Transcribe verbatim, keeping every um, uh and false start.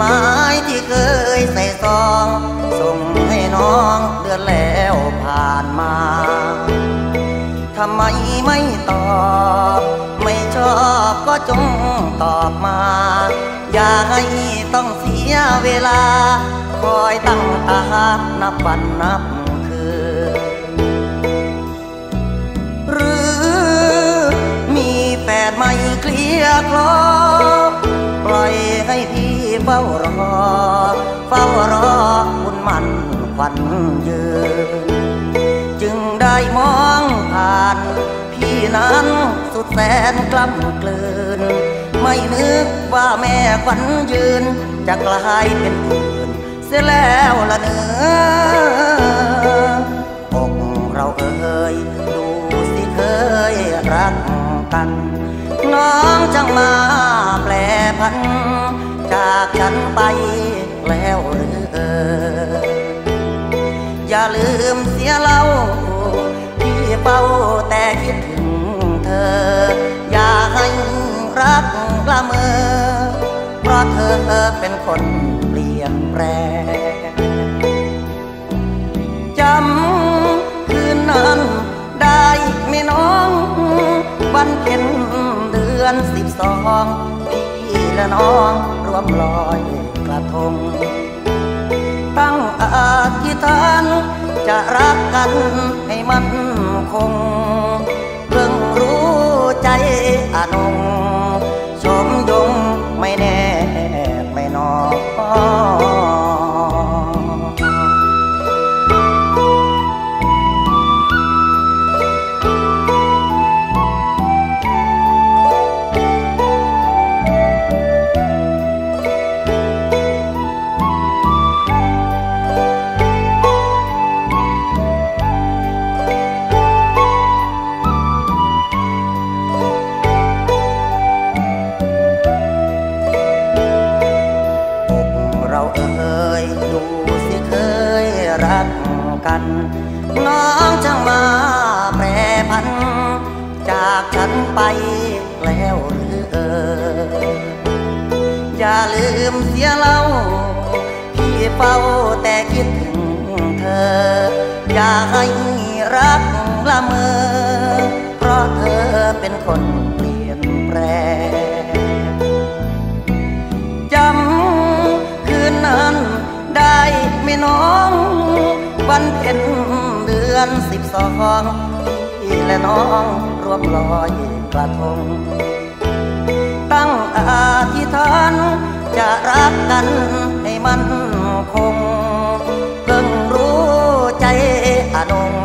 หมายที่เคยใส่ซองส่งให้น้องเดือนแล้วผ่านมาทำไมไม่ตอบไม่ชอบก็จงตอบมาอย่าให้ต้องเสียเวลาคอยตั้งตานับวันนับคืนหรือมีแฟนไม่เคลียร์คลอปล่อยให้พี่เฝ้ารอเฝ้ารอคุณมันขวัญยืนจึงได้มองผ่านพี่นั้นสุดแสนกล้ำกลืนไม่นึกว่าแม่ขวัญยืนจะกลายเป็นอื่นเสียแล้วละเนื้อกเราเอ่ยดูสิเคยรักกันน้องจังมาแปรพันจากฉันไปแล้วหรือเอออย่าลืมเสียเล่าพี่เฝ้าแต่คิดถึงเธออย่าให้รักละเมอเพราะเธอเป็นคนเปลี่ยนแปลงจำคืนนั้นได้ไม่น้องวันเพ็ญเดือนสิบสองพี่และน้องร่วมลอยกระทงตั้งอธิษฐานจะรักกันให้มันคงเพิ่งรู้ใจอนงชมยงไม่แน่ไม่นอนกันน้องจังมาแปรพันจากฉันไปแล้วหรือเอออย่าลืมเสียเล่าพี่เฝ้าแต่คิดถึงเธออย่าให้รักละเมอเพราะเธอเป็นคนเปลี่ยนแปลงจำคืนนั้นได้ไม่น้องวันเพ็ญเดือนสิบสองพี่และน้องร่วมลอยกระทงตั้งอธิษฐานจะรักกันให้มันคงเพิ่งรู้ใจอนง